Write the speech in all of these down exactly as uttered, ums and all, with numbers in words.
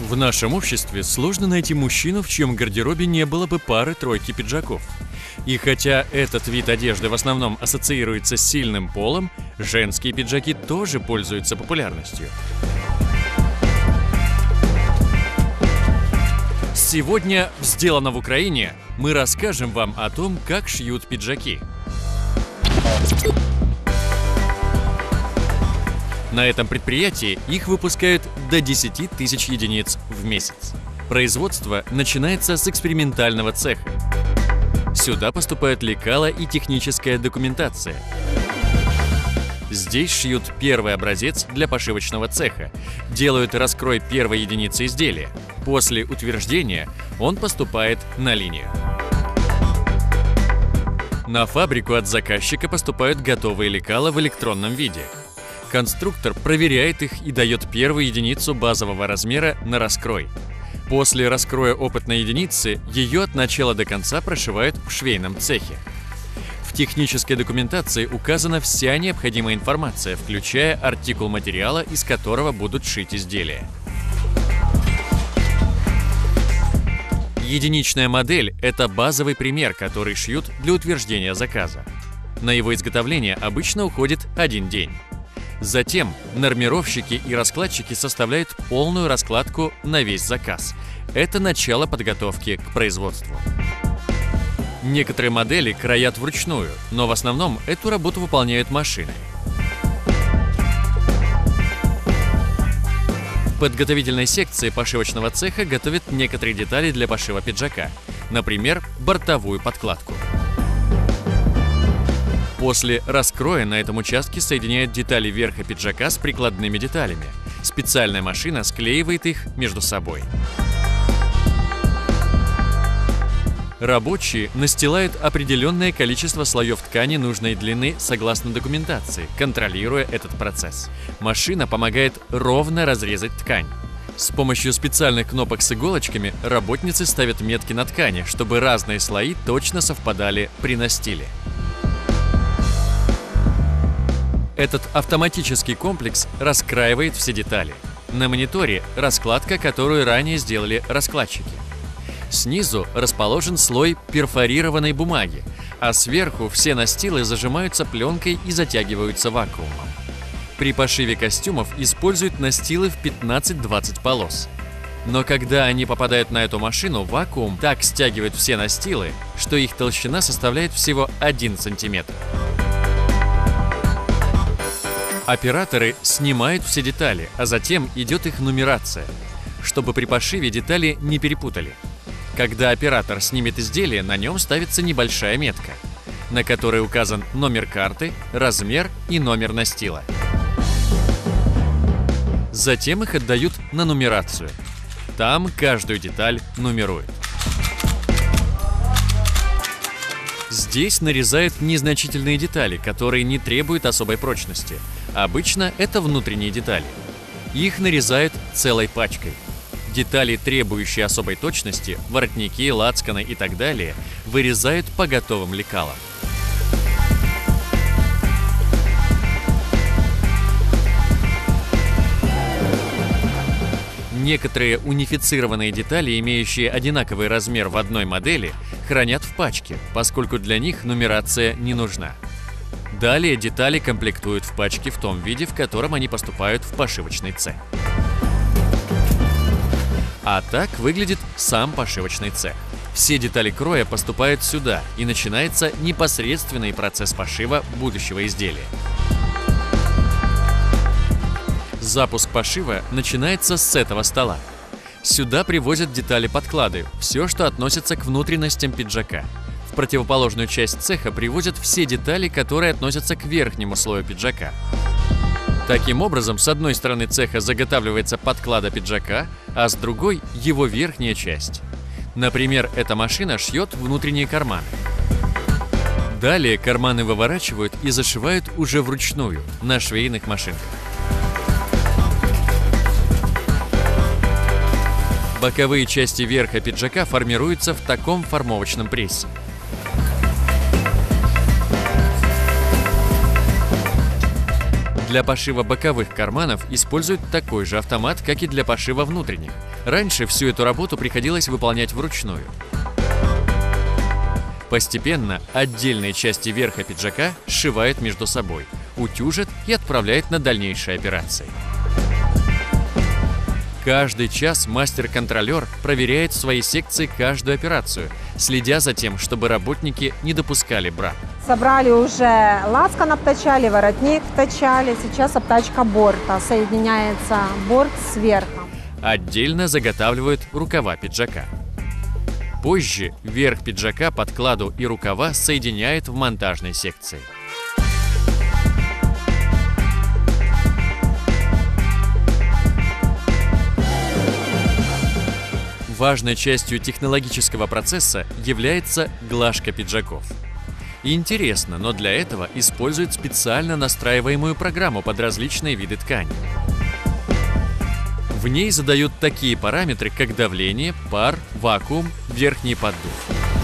В нашем обществе сложно найти мужчину, в чьем гардеробе не было бы пары-тройки пиджаков. И хотя этот вид одежды в основном ассоциируется с сильным полом, женские пиджаки тоже пользуются популярностью. Сегодня в «Сделано в Украине» мы расскажем вам о том, как шьют пиджаки. На этом предприятии их выпускают до десяти тысяч единиц в месяц. Производство начинается с экспериментального цеха. Сюда поступают лекала и техническая документация. Здесь шьют первый образец для пошивочного цеха, делают раскрой первой единицы изделия. После утверждения он поступает на линию. На фабрику от заказчика поступают готовые лекала в электронном виде. Конструктор проверяет их и дает первую единицу базового размера на раскрой. После раскроя опытной единицы ее от начала до конца прошивают в швейном цехе. В технической документации указана вся необходимая информация, включая артикул материала, из которого будут шить изделия. Единичная модель – это базовый пример, который шьют для утверждения заказа. На его изготовление обычно уходит один день. Затем нормировщики и раскладчики составляют полную раскладку на весь заказ. Это начало подготовки к производству. Некоторые модели краят вручную, но в основном эту работу выполняют машины. В подготовительной секции пошивочного цеха готовят некоторые детали для пошива пиджака, например, бортовую подкладку. После раскроя на этом участке соединяют детали верха пиджака с прикладными деталями. Специальная машина склеивает их между собой. Рабочие настилают определенное количество слоев ткани нужной длины согласно документации, контролируя этот процесс. Машина помогает ровно разрезать ткань. С помощью специальных кнопок с иголочками работницы ставят метки на ткани, чтобы разные слои точно совпадали при настиле. Этот автоматический комплекс раскраивает все детали. На мониторе раскладка, которую ранее сделали раскладчики. Снизу расположен слой перфорированной бумаги, а сверху все настилы зажимаются пленкой и затягиваются вакуумом. При пошиве костюмов используют настилы в пятнадцать-двадцать полос. Но когда они попадают на эту машину, вакуум так стягивает все настилы, что их толщина составляет всего один сантиметр. Операторы снимают все детали, а затем идет их нумерация, чтобы при пошиве детали не перепутали. Когда оператор снимет изделие, на нем ставится небольшая метка, на которой указан номер карты, размер и номер настила. Затем их отдают на нумерацию. Там каждую деталь нумеруют. Здесь нарезают незначительные детали, которые не требуют особой прочности. Обычно это внутренние детали. Их нарезают целой пачкой. Детали, требующие особой точности, воротники, лацканы и так далее, вырезают по готовым лекалам. Некоторые унифицированные детали, имеющие одинаковый размер в одной модели, хранят в пачке, поскольку для них нумерация не нужна. Далее детали комплектуют в пачке в том виде, в котором они поступают в пошивочный цех. А так выглядит сам пошивочный цех. Все детали кроя поступают сюда, и начинается непосредственный процесс пошива будущего изделия. Запуск пошива начинается с этого стола. Сюда привозят детали-подклады, все, что относится к внутренностям пиджака. В противоположную часть цеха привозят все детали, которые относятся к верхнему слою пиджака. Таким образом, с одной стороны цеха заготавливается подклада пиджака, а с другой – его верхняя часть. Например, эта машина шьет внутренние карманы. Далее карманы выворачивают и зашивают уже вручную, на швейных машинках. Боковые части верха пиджака формируются в таком формовочном прессе. Для пошива боковых карманов используют такой же автомат, как и для пошива внутренних. Раньше всю эту работу приходилось выполнять вручную. Постепенно отдельные части верха пиджака сшивают между собой, утюжат и отправляют на дальнейшие операции. Каждый час мастер-контролер проверяет в своей секции каждую операцию, следя за тем, чтобы работники не допускали брак. Собрали уже лацкан, обтачали, воротник втачали, сейчас обтачка борта, соединяется борт с верхом. Отдельно заготавливают рукава пиджака. Позже верх пиджака, подкладу и рукава соединяют в монтажной секции. Важной частью технологического процесса является глажка пиджаков. И интересно, но для этого используют специально настраиваемую программу под различные виды ткани. В ней задают такие параметры, как давление, пар, вакуум, верхний поддув.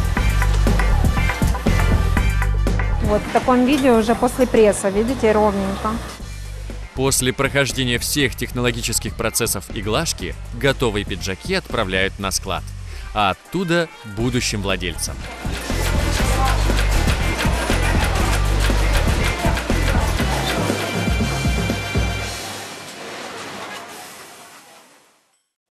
Вот в таком виде уже после пресса, видите, ровненько. После прохождения всех технологических процессов и глажки готовые пиджаки отправляют на склад, а оттуда будущим владельцам.